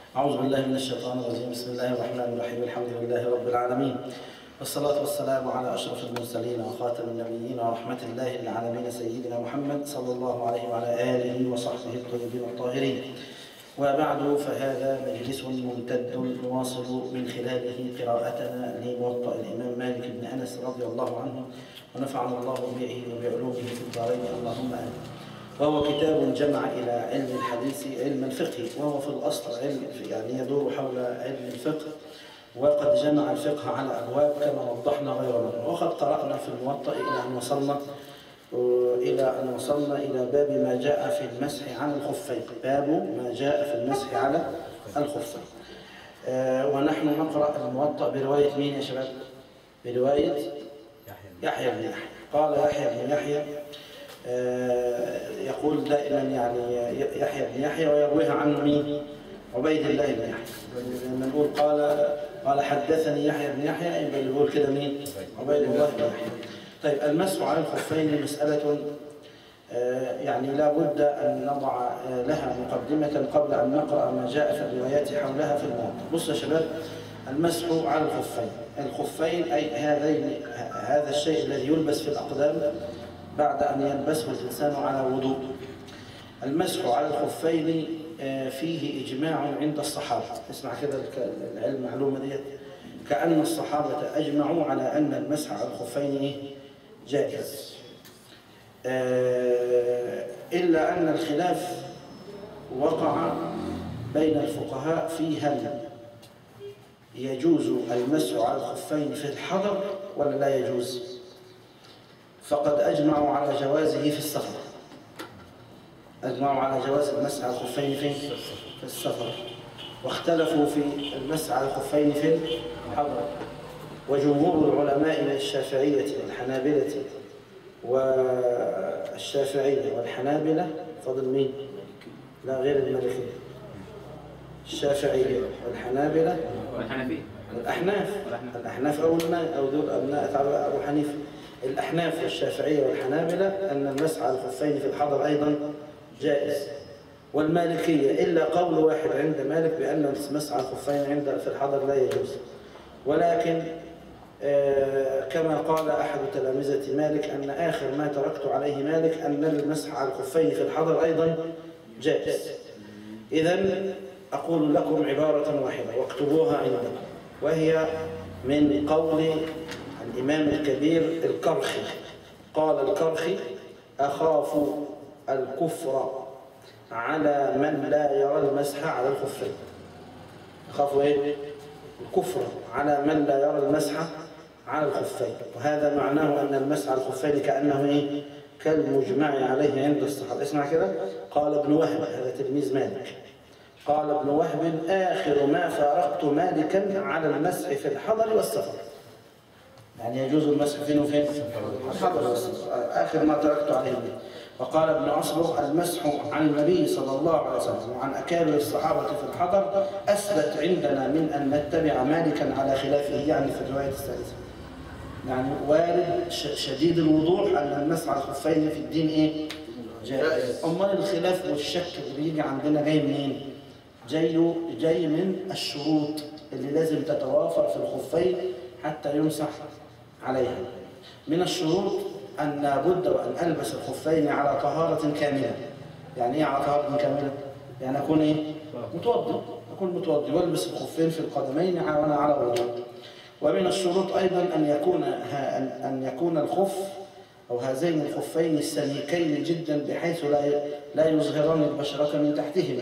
أعوذ بالله من الشيطان الرجيم. بسم الله الرحمن الرحيم. الحمد لله رب العالمين، والصلاة والسلام على أشرف المرسلين وخاتم النبيين ورحمة الله للعالمين سيدنا محمد صلى الله عليه وعلى آله وصحبه الطيبين الطاهرين. وبعد، فهذا مجلس ممتد نواصل من خلاله قراءتنا لموطأ الإمام مالك بن أنس رضي الله عنه، ونفعنا الله به وبعلومه في الدارين اللهم آمين. وهو كتاب جمع إلى علم الحديث علم الفقه، وهو في الأصل علم يعني يدور حول علم الفقه، وقد جمع الفقه على أبواب كما وضحنا غير مرة. وقد قرأنا في الموطأ إلى أن وصلنا إلى باب ما جاء في المسح على الخفين. باب ما جاء في المسح على الخفين. ونحن نقرأ الموطأ برواية مين يا شباب؟ برواية يحيى بن يحيى. قال يحيى بن يحيى، يقول دائما يعني يحيى بن يحيى ويرويها عنه مين؟ عبيد الله بن يحيى. لما نقول قال حدثني يحيى بن يحيى، يبقى اللي بيقول كده مين؟ عبيد الله بن يحيى. طيب، المسح على الخفين مسألة يعني لا بد أن نضع لها مقدمة قبل أن نقرأ ما جاء في الروايات حولها في الموضوع. بصوا يا شباب، المسح على الخفين، الخفين أي هذا الشيء الذي يلبس في الأقدام بعد أن يلبسه الإنسان على وضوء. المسح على الخفين فيه إجماع عند الصحابة. اسمع كده العلم معلومة ديت، كأن الصحابة أجمعوا على أن المسح على الخفين جائز، إلا أن الخلاف وقع بين الفقهاء في هل يجوز المسح على الخفين في الحضر ولا لا يجوز. فقد أجمعوا على جوازه في السفر، أجمعوا على جواز المسح على الخفين في السفر، واختلفوا في المسح على الخفين في الحضر. وجمهور العلماء من الشافعية والحنابلة والشافعية والحنابلة، فضل مين؟ لا، غير المالكية، الشافعية والحنابلة والأحناف أو دول أبناء أبو حنيفة. الأحناف والشافعية والحنابلة أن المسح على الخفين في الحضر أيضا جائز، والمالكية إلا قول واحد عند مالك بأن المسح على الخفين في الحضر لا يجوز. ولكن كما قال أحد تلامذة مالك أن آخر ما تركت عليه مالك أن المسح على الخفين في الحضر أيضا جائز. إذن أقول لكم عبارة واحدة واكتبوها عندكم، وهي من قول الإمام الكبير الكرخي. قال الكرخي: أخاف الكفر على من لا يرى المسح على الخفين. أخاف إيه؟ الكفر على من لا يرى المسح على الخفين. وهذا معناه أن المسح على الخفين كأنه إيه؟ كالمجمع عليه عند الصحابة. اسمع كده، قال ابن وهب، هذا تلميذ مالك، قال ابن وهب: آخر ما فارقت مالكا على المسح في الحضر والسفر. يعني يجوز المسح فين وفين؟ الحضر والسفر، آخر ما تركت عليه. وقال ابن أصبغ: المسح عن النبي صلى الله عليه وسلم وعن أكابر الصحابة في الحضر أثبت عندنا من أن نتبع مالكا على خلافه، يعني في الرواية الثالثة. يعني وارد شديد الوضوح أن المسح على الخفين في الدين إيه؟ جائز. أمال الخلاف والشك اللي بيجي عندنا جاي منين؟ جاي من الشروط اللي لازم تتوافر في الخفين حتى يمسح عليها. من الشروط أن لابد وأن ألبس الخفين على طهارة كاملة. يعني إيه على طهارة كاملة؟ يعني أكون إيه؟ متوضئ، أكون متوضئ والبس الخفين في القدمين وأنا على وضوء. ومن الشروط أيضا أن يكون الخف أو هذين الخفين سميكين جدا بحيث لا يظهران البشرة من تحتهما.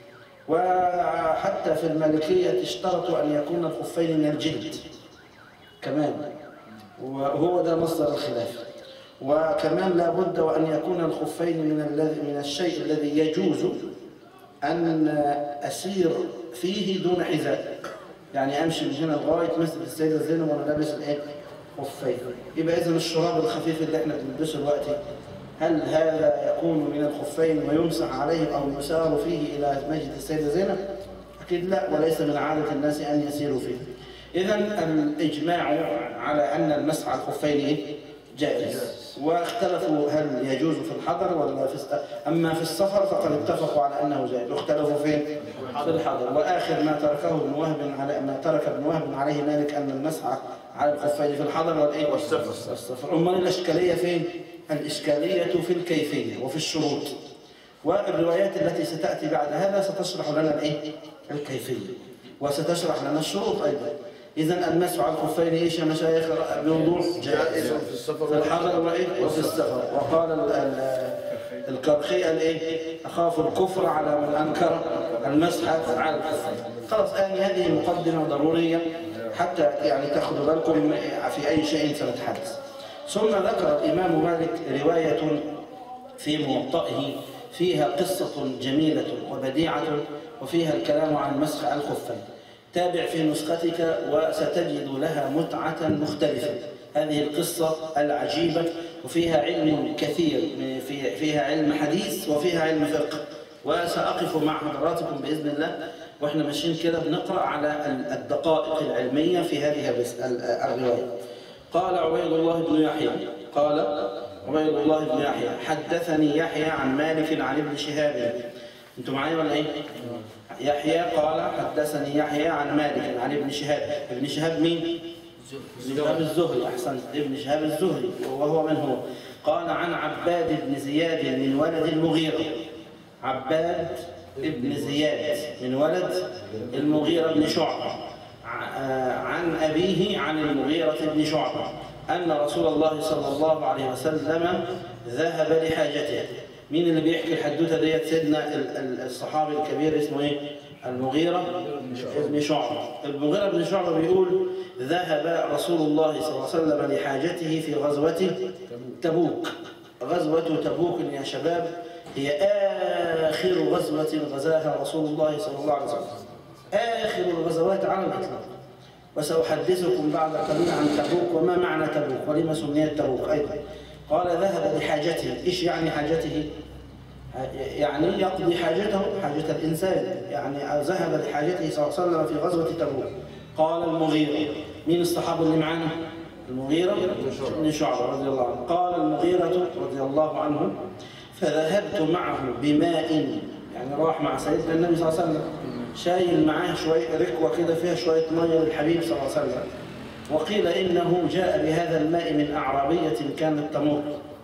وحتى في المالكية اشترطوا أن يكون الخفين من الجلد كمان، وهو ده مصدر الخلاف. وكمان لا بد وأن يكون الخفين من الشيء الذي يجوز أن أسير فيه دون حذاء. يعني أمشي من هنا لغاية مسجد السيدة زينب وأنا لابس الإيه؟ خفين. يبقى إذن الشراب الخفيف اللي إحنا بنلبسه دلوقتي، هل هذا يكون من الخفين ويمسح عليه أو يسار فيه إلى مسجد السيدة زينب؟ أكيد لا، وليس من عادة الناس أن يسيروا فيه. إذن الإجماع على أن المسح على الخفين إيه؟ جائز. واختلفوا هل يجوز في الحضر ولا في أما في السفر فقد اتفقوا على أنه جائز، واختلفوا فين؟ في الحضر. وآخر ما تركه ابن وهب ما ترك ابن وهب عليه مالك أن المسح على الخفين في الحضر والإيه؟ والسفر. أمال الإشكالية فين؟ الإشكالية في الكيفية وفي الشروط، والروايات التي ستأتي بعد هذا ستشرح لنا الإيه؟ الكيفية، وستشرح لنا الشروط أيضا. إذن المسح على الخفين إيش يا مشايخ بوضوح؟ جائز في الحضر وفي السفر. وقال الكرخي الإيه؟ أخاف الكفر على من أنكر المسح على الخفين. خلاص هذه مقدمة ضرورية حتى يعني تأخذوا بالكم في أي شيء سنتحدث. ثم ذكر الإمام مالك رواية في موطئه فيها قصة جميلة وبديعة وفيها الكلام عن مسح الخفين. تابع في نسختك وستجد لها متعة مختلفة. هذه القصة العجيبة وفيها علم كثير، فيها علم حديث وفيها علم فقه، وسأقف مع حضراتكم بإذن الله وإحنا ماشيين كده بنقرأ على الدقائق العلمية في هذه الرواية. قال عبيد الله بن يحيى حدثني يحيى عن مالك عن ابن شهاب. انتوا معايا ولا ايه؟ يحيى قال حدثني يحيى عن مالك عن ابن شهاب. ابن شهاب مين؟ ابن شهاب الزهري. احسنت، ابن شهاب الزهري. وهو من هو؟ قال عن عباد بن زياد من ولد المغيرة. عباد ابن زياد من ولد المغيرة بن شعبة عن أبيه عن المغيرة بن شعبة أن رسول الله صلى الله عليه وسلم ذهب لحاجته. مين اللي بيحكي الحدوثة ديت؟ سيدنا الصحابي الكبير اسمه ايه؟ المغيرة بن شعبة. المغيرة بن شعبة بيقول ذهب رسول الله صلى الله عليه وسلم لحاجته في غزوة تبوك. غزوة تبوك يا شباب هي آخر غزوة غزاها رسول الله صلى الله عليه وسلم، آخر الغزوات على الإطلاق. وسأحدثكم بعد قليل عن تبوك وما معنى تبوك ولما سميت تبوك أيضا. قال ذهب لحاجته. إيش يعني حاجته؟ يعني يقضي حاجته، حاجة الإنسان، يعني ذهب لحاجته صلى الله عليه وسلم في غزوة تبوك. قال المغيرة. مين الصحابة اللي معانا؟ المغيرة بن شعبة رضي الله عنه. قال المغيرة رضي الله عنه فذهبت معه بماء، يعني راح مع سيدنا النبي صلى الله عليه وسلم شايل معاه شوية ركوة كده فيها شوية مية للحبيب صلى الله عليه وسلم. وقيل إنه جاء بهذا الماء من أعرابية كانت تمر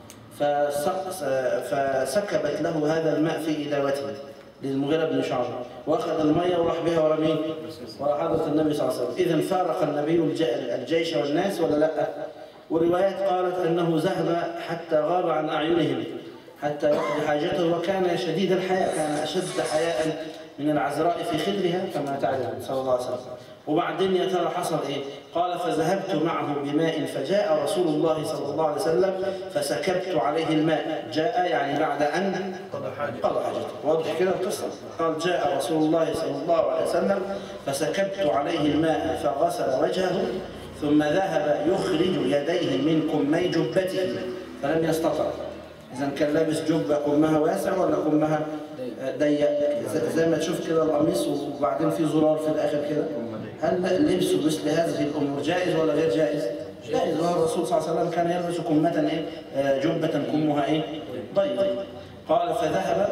فسكبت له هذا الماء في إداوته للمغيرة بن شعبة، وأخذ المية وراح بها ورا مين؟ ورا حضرة النبي صلى الله عليه وسلم. إذن فارق النبي الجيش والناس ولا لا؟ وروايات قالت أنه ذهب حتى غاب عن أعينهم حتى يقضي حاجته، وكان شديد الحياء، كان أشد حياء من العذراء في خدرها كما تعلم صلى الله عليه وسلم. وبعدين يا ترى حصل إيه؟ قال فذهبت معه بماء فجاء رسول الله صلى الله عليه وسلم فسكبت عليه الماء. جاء يعني بعد أن قضى حاجته. واضح كده القصة؟ قال جاء رسول الله صلى الله عليه وسلم فسكبت عليه الماء فغسل وجهه ثم ذهب يخرج يديه من كمي جبته فلم يستطع. إذا كان لابس جبة كمها واسع ولا كمها ضيق؟ زي ما تشوف كده القميص وبعدين في زرار في الآخر كده. هل لبسه مثل هذه الأمور جائز ولا غير جائز؟ جائز. الرسول صلى الله عليه وسلم كان يلبس كمة إيه؟ جبة كمها إيه؟ ضيق. قال فذهب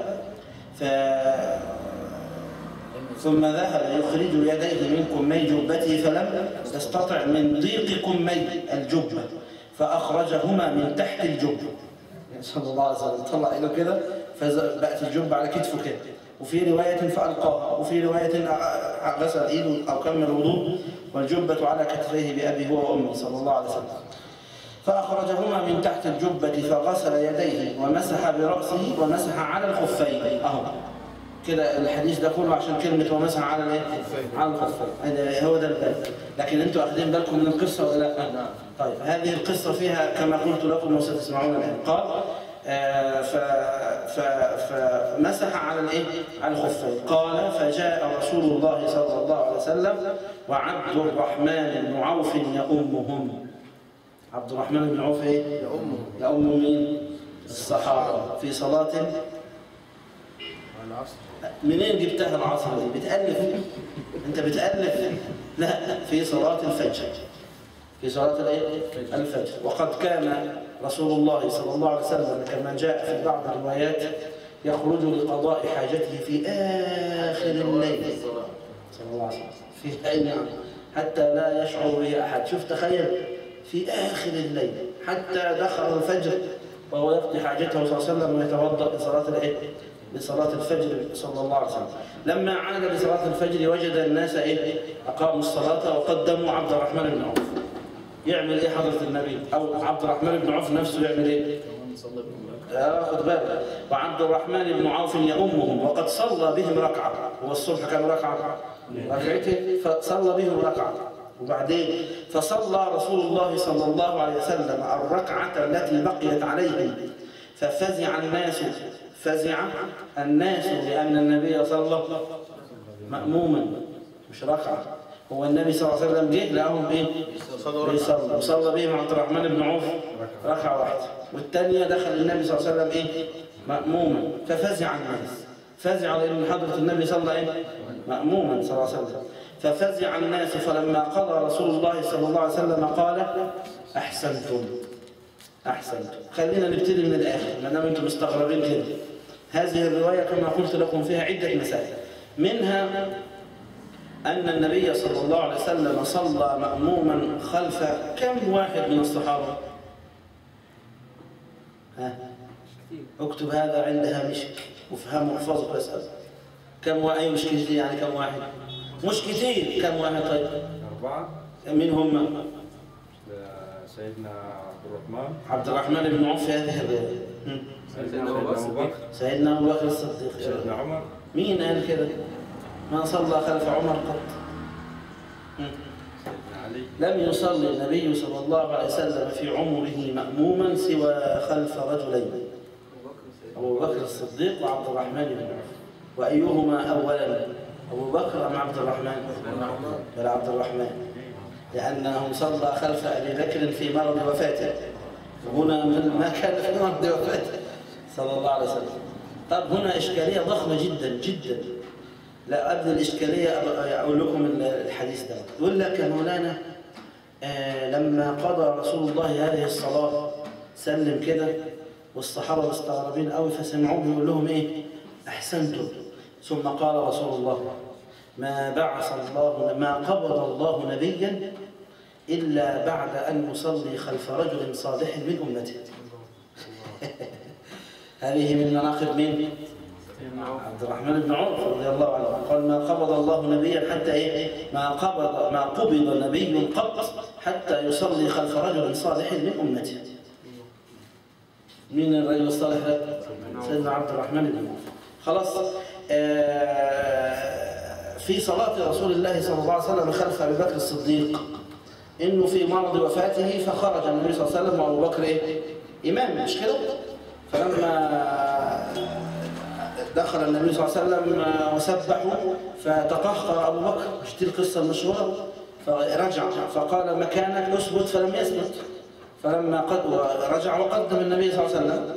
ثم ذهب يخرج يديه من كمي جبته فلم يستطع من ضيق كمي الجبة فأخرجهما من تحت الجبة صلى الله عليه وسلم. طلع إله كده فبقت الجبة على كتفه كده. وفي رواية فألقاها، وفي رواية غسل إيده أو كمل الوضوء والجبة على كتفيه بأبي هو وأمي صلى الله عليه وسلم. فأخرجهما من تحت الجبة فغسل يديه ومسح برأسه ومسح على الخفين. أهو كده الحديث ده كله عشان كلمة ومسح على الايه؟ على الخفين. هو ده الباب. لكن انتوا واخدين بالكم من القصة ولا لا؟ طيب هذه القصة فيها كما قلت لكم وستسمعون الآن. قال فمسح على الايه؟ على الخفين. قال فجاء رسول الله صلى الله عليه وسلم وعبد الرحمن بن عوف يؤمهم. عبد الرحمن بن عوف ايه؟ يؤم مين؟ الصحابة في صلاة منين جبتها العصر دي؟ بتألف؟ انت بتألف؟ لا، في صلاة الفجر. في صلاة الفجر. وقد كان رسول الله صلى الله عليه وسلم كما جاء في بعض الروايات يخرج لقضاء حاجته في آخر الليل صلى الله عليه وسلم، في أي نعم، حتى لا يشعر به أحد. شوف تخيل، في آخر الليل حتى دخل الفجر وهو يقضي حاجته صلى الله عليه وسلم ويتوضأ لصلاة الفجر صلى الله عليه وسلم. لما عاد لصلاة الفجر وجد الناس أقاموا الصلاة وقدموا عبد الرحمن بن عوف. يعمل إيه حضرة النبي؟ أو عبد الرحمن بن عوف نفسه يعمل إيه؟ خد بالك. وعبد الرحمن بن عوف يؤمهم وقد صلى بهم ركعة. هو الصبح كان ركعتين، فصلى بهم ركعة. وبعدين فصلى رسول الله صلى الله عليه وسلم الركعة التي بقيت عليهم، ففزع الناس لأن النبي صلى مأموما مش ركعة. هو النبي صلى الله عليه وسلم جه لهم بيصلوا، وصلى بهم عبد الرحمن بن عوف ركعة واحدة، والثانية دخل النبي صلى الله عليه وسلم مأموما، ففزع الناس. فزع لأن حضرة النبي صلى مأموما صلى الله عليه وسلم، ففزع الناس. فلما قضى رسول الله صلى الله عليه وسلم قال: أحسنتم. خلينا نبتدي من الآخر ما دام أنتم مستغربين كده. هذه الرواية كما قلت لكم فيها عدة مسائل، منها أن النبي صلى الله عليه وسلم صلى مأموما خلف كم واحد من الصحابة؟ اكتب هذا عند هامشك وافهمه واحفظه واسأل. أي مش كتير يعني كم واحد؟ مش كتير، كم واحد طيب؟ 4. من هم؟ سيدنا عبد الرحمن بن عوف في هذه الرواية. سيدنا أبو بكر الصديق. سيدنا عمر. مين قال كده؟ ما صلى خلف عمر قط. لم يصلي النبي صلى الله عليه وسلم في عمره مأموما سوى خلف رجلين، أبو بكر الصديق وعبد الرحمن بن عوف. وأيهما أولا، أبو بكر أم عبد الرحمن؟ بل عبد الرحمن، لأنه صلى خلف أبي بكر في مرض وفاته، هنا ما كان في مرض وفاته صلى الله عليه وسلم. طب هنا إشكالية ضخمة جدا جدا. لا قبل الإشكالية أقول لكم الحديث ده. يقول لك يا مولانا لما قضى رسول الله هذه الصلاة سلم كده، والصحابة مستغربين قوي، فسمعوه بيقول لهم إيه؟ أحسنتم. ثم قال رسول الله: ما قبض الله نبيا إلا بعد أن يصلي خلف رجل صالح من أمته. هذه من مناقب مين؟ عبد الرحمن بن عوف رضي الله عنه. قال: ما قبض الله نبيا حتى ما قبض نبي قط حتى يصلي خلف رجل صالح من أمته. مين الرجل الصالح ده؟ سيدنا عبد الرحمن بن عوف. خلاص. في صلاة رسول الله صلى الله عليه وسلم خلف أبي بكر الصديق، إنه في مرض وفاته، فخرج النبي صلى الله عليه وسلم وأبو بكر إمام، مش كده؟ فلما دخل النبي صلى الله عليه وسلم وسبحوا فتقهقر أبو بكر، مش دي القصة المشهورة؟ فرجع فقال: مكانك اثبت، فلم يثبت. فلما رجع وقدم النبي صلى الله عليه وسلم،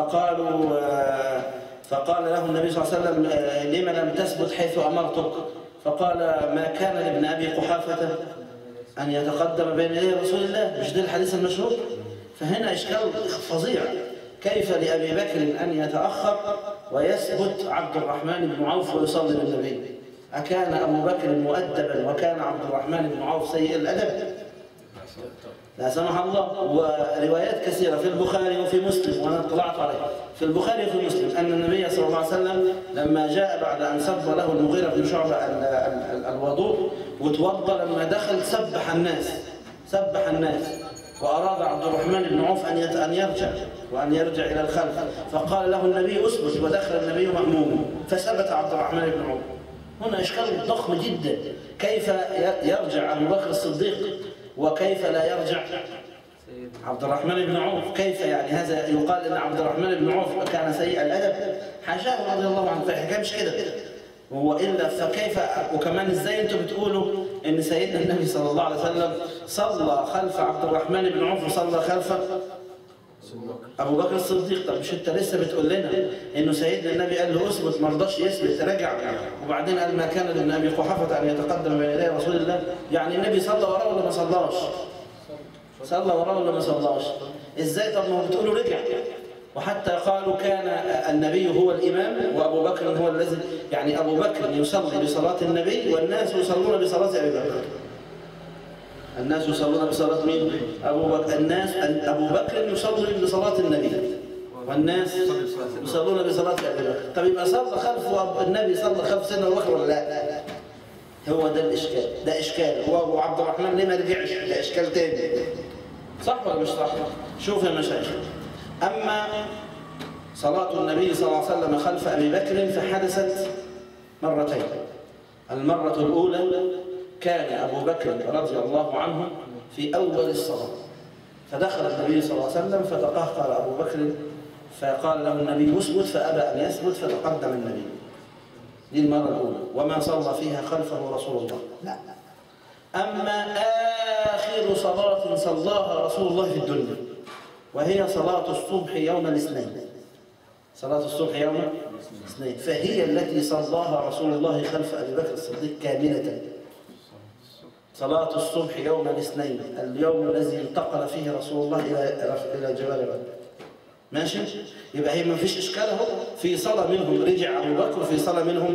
فقال له النبي صلى الله عليه وسلم: لم لم تثبت حيث أمرتك؟ فقال: ما كان لابن أبي قحافة أن يتقدم بين يدي رسول الله. مش ده الحديث المشهور؟ فهنا إشكال فظيع، كيف لأبي بكر أن يتأخر ويثبت عبد الرحمن بن عوف ويصلي بالنبي؟ أكان أبو بكر مؤدبا وكان عبد الرحمن بن عوف سيء الأدب؟ لا سمح الله. وروايات كثيرة في البخاري وفي مسلم، وأنا اطلعت عليها في البخاري وفي مسلم، أن النبي صلى الله عليه وسلم لما جاء بعد أن سب له المغيرة بن شعبة الوضوء وتوضأ، لما دخل سبح الناس وأراد عبد الرحمن بن عوف أن يرجع إلى الخلف، فقال له النبي: أثبت، ودخل النبي مأموما فثبت عبد الرحمن بن عوف. هنا إشكال ضخم جدا، كيف يرجع أبو بكر الصديق وكيف لا يرجع عبد الرحمن بن عوف؟ كيف يعني هذا يقال ان عبد الرحمن بن عوف كان سيء الادب؟ حاشاه رضي الله عنه، فالحكايه مش كده. هو الا فكيف؟ وكمان ازاي انتم بتقولوا ان سيدنا النبي صلى الله عليه وسلم صلى خلف عبد الرحمن بن عوف وصلى خلف ابو بكر الصديق؟ طب مش انت لسه بتقول لنا انه سيدنا النبي قال له اثبت، ما رضاش يثبت، رجع، وبعدين قال: ما كان لابن ابي قحافه ان يتقدم بين يدي رسول الله. يعني النبي صلى وراه ولا ما صلاش؟ صلى وراه ولا ما صلاش؟ ازاي؟ طب ما هو بتقولوا رجع. وحتى قالوا كان النبي هو الإمام وأبو بكر هو الذي، يعني أبو بكر يصلي بصلاة النبي والناس يصلون بصلاة أبي بكر. الناس يصلون بصلاة مين؟ أبو بكر. أبو بكر يصلي بصلاة النبي والناس يصلون بصلاة أبي بكر. طب يبقى صلى خلف النبي، صلى خلف سيدنا أبو بكر ولا لا؟ هو ده الإشكال، ده إشكال. هو أبو عبد الرحمن ليه ما رجعش؟ ده إشكال تاني. صح ولا مش صح؟ شوف يا مشايخ، أما صلاة النبي صلى الله عليه وسلم خلف أبي بكر فحدثت مرتين. المرة الأولى كان أبو بكر رضي الله عنه في أول الصلاة، فدخل النبي صلى الله عليه وسلم فتقهقر أبو بكر فقال له النبي اسجد فأبى أن يسجد فتقدم النبي. دي المرة الأولى، وما صلى فيها خلفه رسول الله، لا. أما آخر صلاة صلاها رسول الله في الدنيا وهي صلاة الصبح يوم الاثنين، صلاة الصبح يوم الاثنين، فهي التي صلاها رسول الله خلف أبي بكر الصديق كاملة. صلاة الصبح يوم الاثنين، اليوم الذي انتقل فيه رسول الله إلى جبال بدر. ماشي؟ يبقى هي ما فيش إشكال اهو، في صلاة منهم رجع أبو بكر وفي صلاة منهم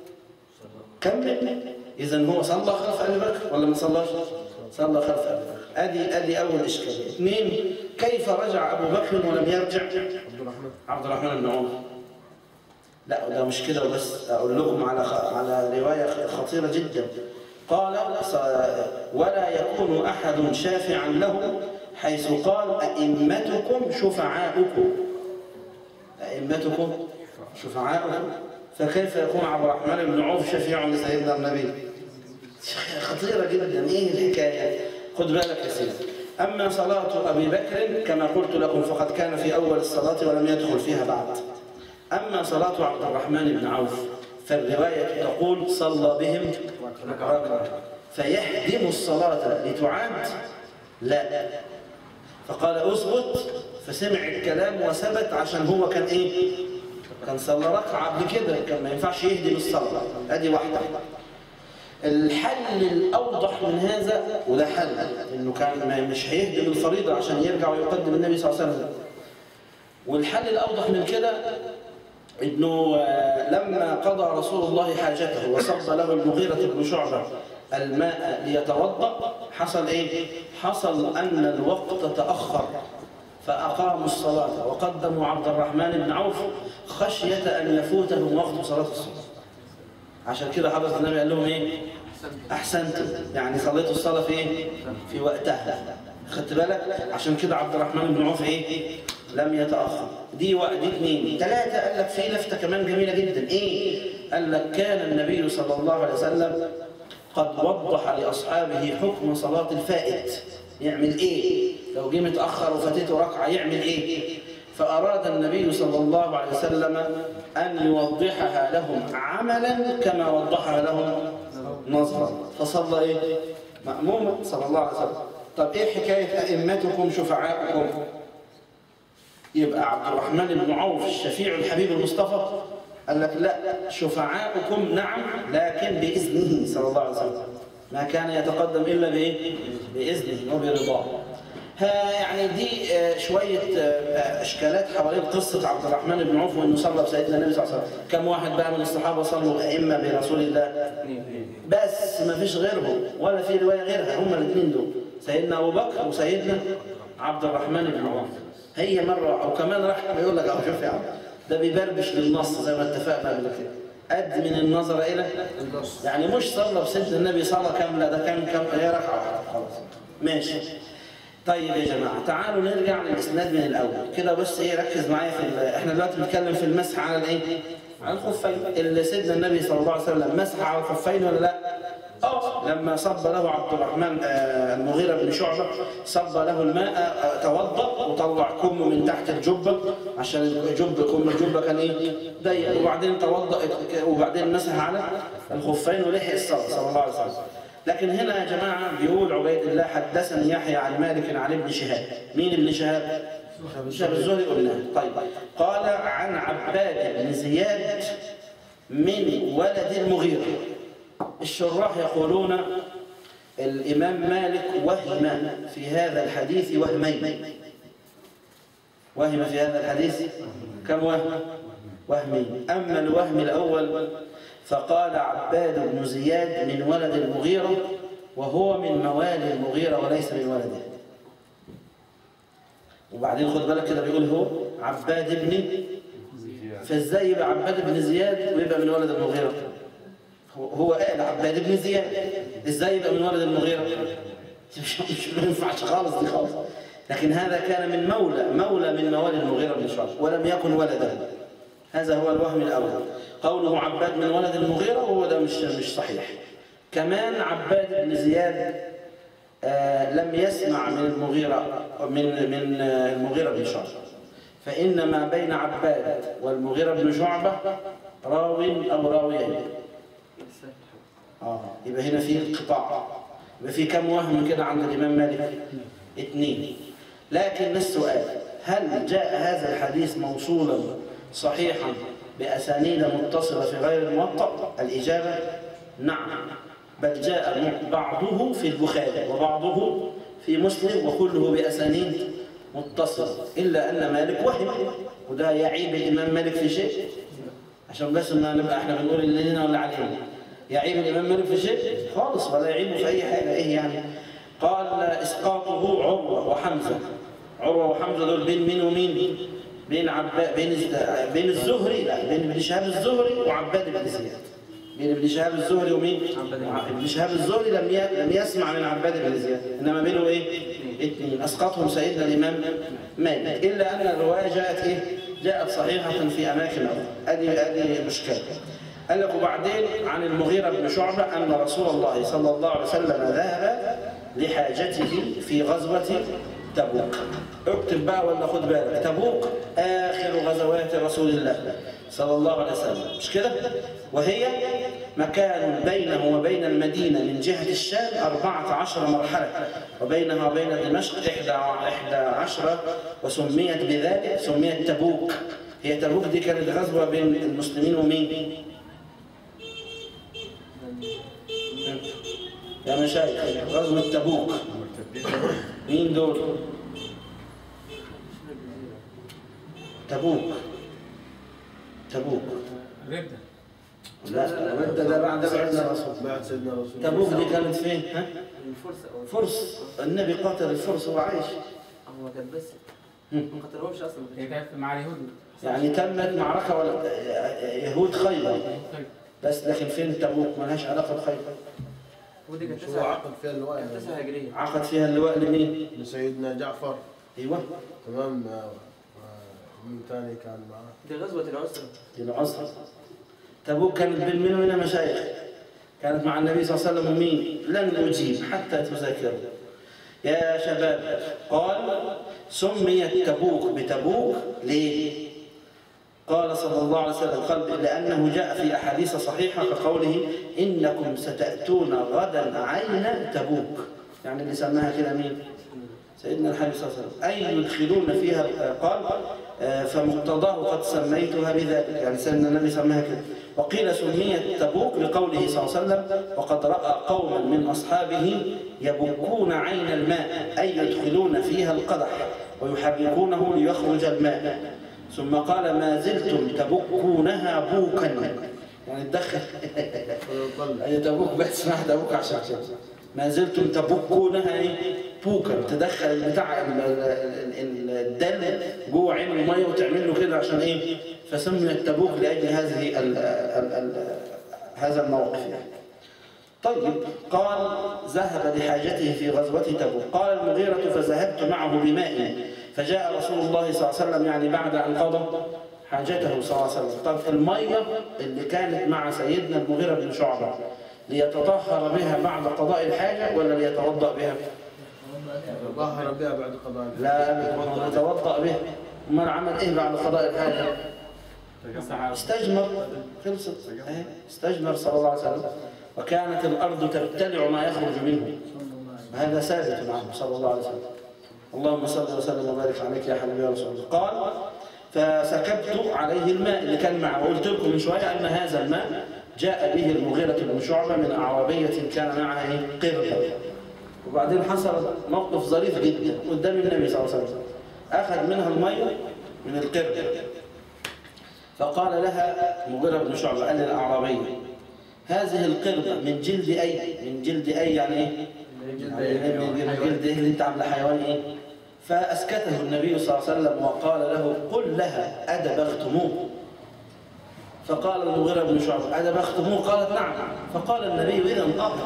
كمل. إذن هو صلى خلف أبي بكر ولا ما صلاش؟ صلى خلف أبي بكر. أدي أول إشكال. اثنين، كيف رجع أبو بكر ولم يرجع عبد الرحمن بن عوف؟ لا ده مش كده وبس، أقول لكم على رواية خطيرة جدا. قال ولا يكون أحد شافعا له، حيث قال أئمتكم شفعاؤكم. أئمتكم شفعاؤكم، فكيف يكون عبد الرحمن بن عوف شفيع لسيدنا النبي؟ خطيرة جدا. إيه الحكاية؟ خد بالك يا سيدي. أما صلاة أبي بكر كما قلت لكم فقد كان في أول الصلاة ولم يدخل فيها بعد. أما صلاة عبد الرحمن بن عوف فالرواية تقول صلى بهم ركعة، فيهدم الصلاة لتعاد؟ لا. فقال أثبت، فسمع الكلام وثبت، عشان هو كان إيه؟ كان صلى ركعة قبل كده، كان ما ينفعش يهدم الصلاة. أدي واحدة. الحل الأوضح من هذا، وده حل إنه كان مش هيهدم الفريضة عشان يرجع ويقدم النبي صلى الله عليه وسلم. والحل الأوضح من كده إنه لما قضى رسول الله حاجته وصب له المغيرة بن شعبة الماء ليتوضأ، حصل إيه؟ حصل أن الوقت تأخر فأقاموا الصلاة وقدموا عبد الرحمن بن عوف خشية أن يفوتهم وقت صلاة الصبح. عشان كده حضرة النبي قال لهم إيه؟ أحسنتم، يعني صليتوا الصلاة في إيه؟ في وقتها. خدت بالك؟ عشان كده عبد الرحمن بن عوف إيه؟ لم يتأخر. دي اثنين. ثلاثة، قال لك في لفتة كمان جميلة جدا. إيه؟ قال لك كان النبي صلى الله عليه وسلم قد وضح لأصحابه حكم صلاة الفائت. يعمل إيه؟ لو جه متأخر وفاتته ركعة يعمل إيه؟ فأراد النبي صلى الله عليه وسلم أن يوضحها لهم عملا كما وضحها لهم نظرا، فصلى إيه؟ مأموما صلى الله عليه وسلم. طب إيه حكاية أئمتكم شفعاؤكم؟ يبقى عبد الرحمن بن عوف الشفيع الحبيب المصطفى قال لك لا، شفعاؤكم نعم لكن بإذنه صلى الله عليه وسلم، ما كان يتقدم إلا بإيه؟ بإذنه وبرضاه. يعني دي شوية إشكالات حوالين قصة عبد الرحمن بن عوف وإنه صلى بسيدنا النبي صلى الله عليه وسلم. كم واحد بقى من الصحابة صلوا أئمة برسول الله؟ بس ما فيش غيرهم ولا في رواية غيرها، هم الاثنين دول، سيدنا أبو بكر وسيدنا عبد الرحمن بن عوف. هي مرة أو كمان راح يقول لك أهو شوف يا عم، ده بيبربش للنص زي ما اتفقنا قبل كده. قد من النظر إلى النص، يعني مش صلى بسيدنا النبي صلاة كاملة، ده كان هي ركعة واحدة خلاص. ماشي. طيب يا جماعة تعالوا نرجع للإسناد من الأول كده، بس إيه ركز معايا في احنا دلوقتي بنتكلم في المسح على الإيه؟ على الخفين. اللي سيدنا النبي صلى الله عليه وسلم مسح على الخفين ولا لا؟ لما صب له عبد الرحمن المغيرة بن شعبة، صب له الماء توضأ وطلع كمه من تحت الجبة عشان كم الجبة كان إيه؟ ضيق، وبعدين توضأ وبعدين مسح على الخفين ولحق الصلاة صلى الله عليه وسلم. لكن هنا يا جماعة بيقول عبيد الله حدثني يحيى عن مالك عن ابن شهاب. مين ابن شهاب؟ شهاب الزهري قلناه. طيب قال عن عباد بن زياد من ولد المغيرة. الشراح يقولون الإمام مالك وهم في هذا الحديث وهمين. وهم في هذا الحديث كم وهم؟ وهمين. أما الوهم الأول فقال عباد بن زياد من ولد المغيرة وهو من موالي المغيرة وليس من ولده. وبعدين خد بالك كده بيقول هو عباد بن زياد، فازاي يبقى عباد بن زياد ويبقى من ولد المغيرة؟ هو قال عباد بن زياد، ازاي يبقى من ولد المغيرة؟ مش ما ينفعش خالص دي خالص. لكن هذا كان من مولى من موالي المغيرة بن شعبة ولم يكن ولدا. هذا هو الوهم الأول. قوله عباد من ولد المغيرة وهو ده مش صحيح. كمان عباد بن زياد لم يسمع من المغيرة من المغيرة بن شعبة، فإن ما بين عباد والمغيرة بن شعبة راو أو راويين. يبقى هنا في انقطاع. يبقى في كم وهم كده عند الإمام مالك؟ 2. لكن السؤال هل جاء هذا الحديث موصولا صحيحا بأسانيد متصلة في غير الموطأ؟ الإجابة نعم، بل جاء بعضه في البخاري وبعضه في مسلم وكله بأسانيد متصلة، إلا أن مالك وهم. وده يعيب الإمام مالك في شيء؟ عشان بس ما نبقى احنا بنقول اللي لنا ولا علينا. يعيب الإمام مالك في شيء؟ خالص، ولا يعيبه في أي حاجة. إيه يعني؟ قال إسقاطه عروة وحمزة. عروة وحمزة دول بين مين ومين؟ بين الزهري، لا بين ابن شهاب الزهري وعباد بن زياد. بين ابن شهاب الزهري ومين؟ ابن شهاب الزهري لم يسمع من عباد بن زياد، انما بينه ايه؟ 2. اسقطهم سيدنا الامام مالك، الا ان الروايه جاءت ايه؟ جاءت صحيحه في اماكن اخرى. ادي مشكله. قال لك وبعدين عن المغيرة بن شعبة أن رسول الله صلى الله عليه وسلم ذهب لحاجته في غزوة تبوك. اكتب بقى ولا خد بالك، تبوك آخر غزوات رسول الله صلى الله عليه وسلم، مش كده؟ وهي مكان بينه وبين المدينة من جهة الشام 14 مرحلة، وبينها وبين دمشق 11 وسميت بذلك، سميت تبوك. هي تبوك دي كانت غزوة بين المسلمين ومين؟ يا مشايخ، غزوة تبوك مين دول؟ تبوك ردة. لا ردة ده بعد سيدنا الرسول. تبوك دي كانت فين؟ ها؟ فرس. النبي قاتل الفرس وهو عايش. هو كان بس ما قتلهمش اصلا. هي كانت مع اليهود. يعني تمت معركة ولا يهود خيبر بس، لكن فين تبوك؟ ما لهاش علاقة بخيبر. ودي كانت هو عقد فيها اللواء 9 هجرية. عقد فيها اللواء لمين؟ لسيدنا جعفر. ايوه تمام. مين ثاني كان معاه؟ دي غزوة العسرة. دي العسرة. تبوك كانت بين مين ومين يا مشايخ؟ كانت مع النبي صلى الله عليه وسلم ومين؟ لن أجيب حتى تذاكروا يا شباب. قال سميت تبوك بتبوك ليه؟ قال صلى الله عليه وسلم قال لأنه جاء في أحاديث صحيحة كقوله إنكم ستأتون غدا عين تبوك. يعني اللي سماها كده مين؟ سيدنا الحبيب صلى الله عليه وسلم. أي يدخلون فيها، قال فمقتضاه قد سميتها بذلك، يعني سيدنا النبي سماها كده. وقيل سميت تبوك لقوله صلى الله عليه وسلم وقد رأى قوما من أصحابه يبكون عين الماء، أي يدخلون فيها القدح ويحركونه ليخرج الماء. ثم قال ما زلتم تبكونها بوكا، يعني تدخل هي تبوك بس اسمها تبوك عشان ما زلتم تبكونها ايه؟ بوكا، تدخل البتاع الدل جوه عين الميه وتعمل له كده عشان ايه؟ فسميت تبوك لاجل هذه هذا الموقف يعني. طيب قال ذهب لحاجته في غزوة تبوك. قال المغيرة فذهبت معه بماء فجاء رسول الله صلى الله عليه وسلم، يعني بعد أن قضى حاجته صلى الله عليه وسلم. طب المية اللي كانت مع سيدنا المغيرة بن شعبة ليتطهر بها بعد قضاء الحاجة ولا ليتوضأ بها؟ يتطهر بها بعد قضاء الحاجة. لا يتوضأ بها. امال عمل ايه بعد قضاء الحاجة؟ استجمر، خلصت. استجمر صلى الله عليه وسلم، وكانت الأرض تبتلع ما يخرج منه، وهذا ثابت عنه صلى الله عليه وسلم. اللهم صل وسلم وبارك عليك يا حبيبي يا رسول الله. قال فسكبت عليه الماء اللي كان معه، وقلت لكم من شويه ان هذا الماء جاء به المغيرة بن شعبة من أعرابية كان معها قردة. وبعدين حصل موقف ظريف جدا قدام النبي صلى الله عليه وسلم، أخذ منها المية من القردة، فقال لها المغيرة بن شعبة قال للأعرابية: هذه القردة من جلد أي؟ من جلد أي يعني إيه؟ من جلد إيه اللي أنت عامله حيوان إيه؟ فأسكته النبي صلى الله عليه وسلم وقال له: قل لها أدبغتموه. فقال المغيرة بن شعبة: أدبغتموه؟ قالت: نعم. فقال النبي: إذا طهر،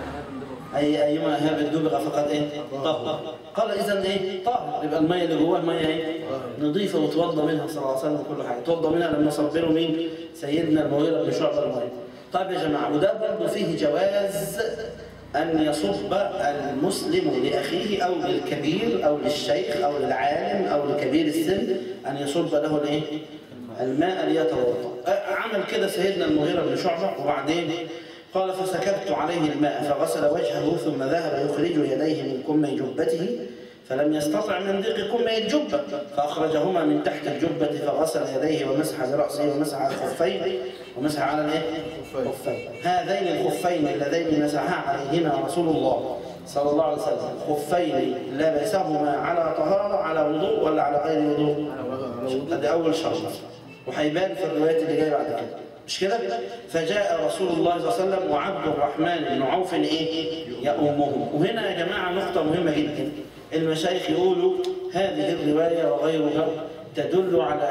أيما إهاب دبغ فقد إيه؟ طهر. قال: إذا إيه؟ طهر، يبقى المية اللي جواها مية إيه؟ نظيفة وتوضى منها صلى الله عليه وسلم كل حاجة، توضى منها لما صبروا مين؟ سيدنا المغيرة بن شعبة المية. طيب يا جماعة، وده برضه فيه جواز أن يصب المسلم لأخيه أو للكبير أو للشيخ أو للعالم أو لكبير السن أن يصب له الإيه؟ الماء ليتوضأ. عمل كده سيدنا المغيرة بن شعبة، وبعدين قال: فسكبت عليه الماء فغسل وجهه ثم ذهب يخرج يديه من كمي جبته فلم يستطع من ضيق كمي الجبة فأخرجهما من تحت الجبة فغسل يديه ومسح برأسه ومسح على الخفين ومسح على الإيه؟ الخفين. هذين الخفين اللذين مسحا عليهما رسول الله صلى الله عليه وسلم خفين لبسهما على طهارة على وضوء ولا على غير وضوء؟ هذا أول شرط، وهيبان في الروايات اللي جايه بعد كده، مش كده؟ فجاء رسول الله صلى الله عليه وسلم وعبد الرحمن بن عوف يؤمهم. وهنا يا جماعه نقطه مهمه جدا، المشايخ يقولوا هذه الروايه وغيرها تدل على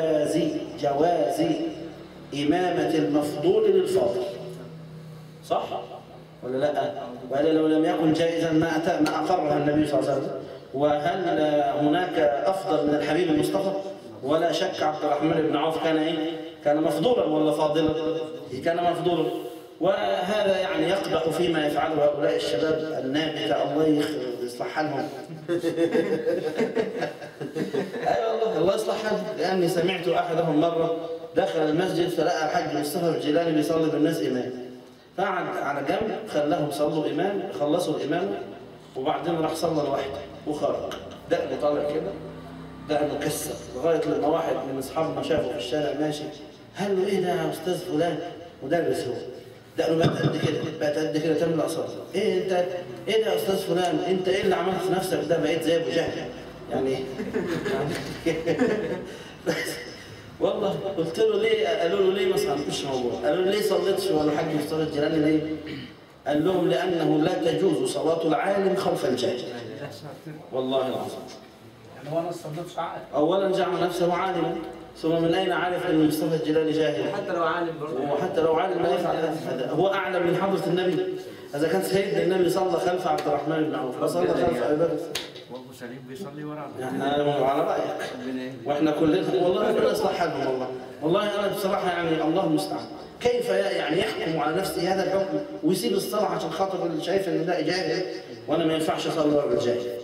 جواز إمامة المفضول للفاضل. صح ولا لا؟ وإلا لو لم يكن جائزا ما أقرها النبي صلى الله عليه وسلم. وهل هناك أفضل من الحبيب المصطفى؟ ولا شك عبد الرحمن بن عوف كان إيه؟ كان مفضولا ولا فاضلا؟ كان مفضولا. وهذا يعني يقدح فيما يفعله هؤلاء الشباب النابتة، الله يصلح حالهم. أي والله الله يصلح حالهم، لأني سمعت أحدهم مرة دخل المسجد فلقى الحاج مصطفى الجيلاني بيصلي بالناس إمام، فقعد على جنب خلاهم صلوا إمام، خلصوا الإمامة وبعدين راح صلى لوحده وخرج، دقنه طالع كده، دقنه كسر، لغاية لما واحد من أصحابنا شافه في الشارع ماشي قال له: إيه ده يا أستاذ فلان؟ مدرس هو، دقنه بقت قد كده، بقت قد كده تملأ صدره. إيه أنت؟ إيه ده يا أستاذ فلان؟ أنت إيه اللي عملت في نفسك ده؟ بقيت زي أبو جهل يعني. والله قلت له ليه؟ قالوا له ليه؟ ما سألتش موضوع. قالوا له ليه صليتش ولا حاج مصطفى الجيلاني ليه؟ قال لهم: لأنه لا تجوز صلاة العالم خلف الجاهل. والله العظيم. يعني هو نص نفسه عالم. أولا جعل نفسه عالما، ثم من أين عارف أن مصطفى الجيلاني جاهل؟ حتى لو عالم برضه. وحتى لو عالم ما يفعل هذا، هو أعلم من حضرة النبي. إذا كان سيدنا النبي صلى خلف عبد الرحمن بن عوف فصلى خلف أبي بكر. وابو سليم بيصلي ورانا. احنا على رايك، واحنا كلنا والله ربنا يصلح حالهم. والله انا بصراحه يعني الله المستعان، كيف يعني يحكم على نفسه هذا الحكم ويسيب الصلاه عشان خاطر اللي شايف ان ده جاهل وانا ما ينفعش اصلي ورا الجاهل؟